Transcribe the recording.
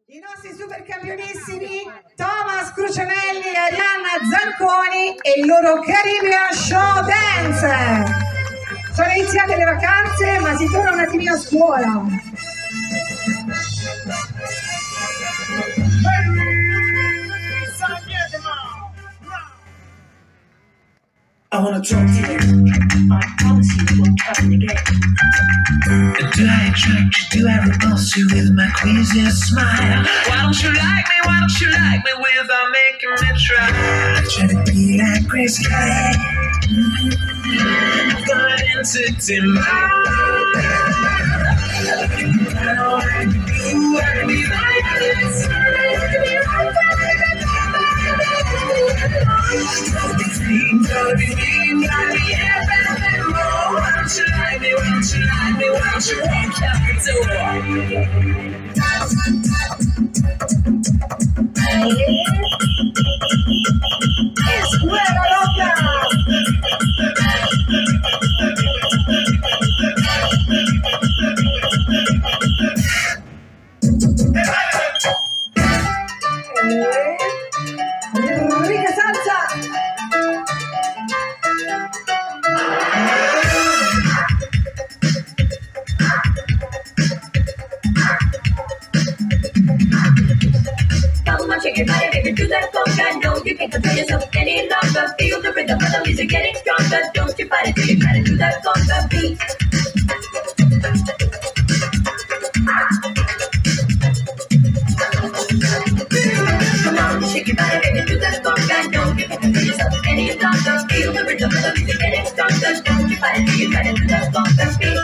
I nostri super campionissimi Thomas Crucianelli e Arianna Zanconi e il loro Caribbean Show Dance. Sono iniziate le vacanze, ma si torna un attimino a scuola. I wanna talk to you. I promise you won't happen again. Do I attract you? Do I repulse you with my queasy smile? Why don't you like me? Why don't you like me without making me try? I try to be like Grace Kelly. Got into demand. I don't like you. I can be like this. Gotta be mean, gotta be everything more. Why don't you like me? Why don't you like me? Why don't you walk out the door? Escuela Loca! Rica salsa! Shake your body, baby, do that conga. No, you can't control yourself any longer. Feel the rhythm of the music getting stronger. Don't you fight it till you try to do that conga beat. Come on, shake your body, baby, do that conga. No, you can't control yourself any longer. Feel the rhythm of the music getting stronger. Don't you fight it till you try to do that conga beat.